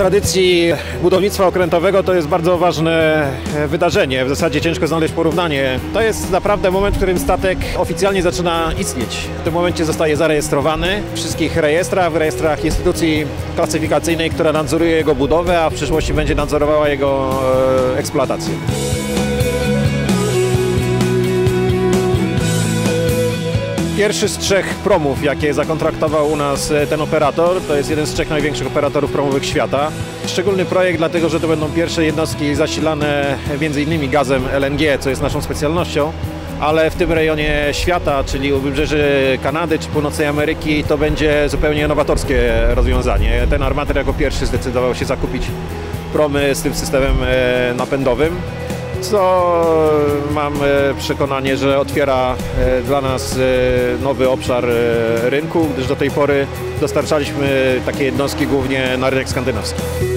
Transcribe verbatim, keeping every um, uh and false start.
tradycji budownictwa okrętowego to jest bardzo ważne wydarzenie. W zasadzie ciężko znaleźć porównanie. To jest naprawdę moment, w którym statek oficjalnie zaczyna istnieć. W tym momencie zostaje zarejestrowany w wszystkich rejestrach, w rejestrach instytucji klasyfikacyjnej, która nadzoruje jego budowę, a w przyszłości będzie nadzorowała jego eksploatację. Pierwszy z trzech promów, jakie zakontraktował u nas ten operator, to jest jeden z trzech największych operatorów promowych świata. Szczególny projekt, dlatego że to będą pierwsze jednostki zasilane między innymi gazem L N G, co jest naszą specjalnością, ale w tym rejonie świata, czyli u wybrzeży Kanady czy Północnej Ameryki, to będzie zupełnie nowatorskie rozwiązanie. Ten armator jako pierwszy zdecydował się zakupić promy z tym systemem napędowym, co mam przekonanie, że otwiera dla nas nowy obszar rynku, gdyż do tej pory dostarczaliśmy takie jednostki głównie na rynek skandynawski.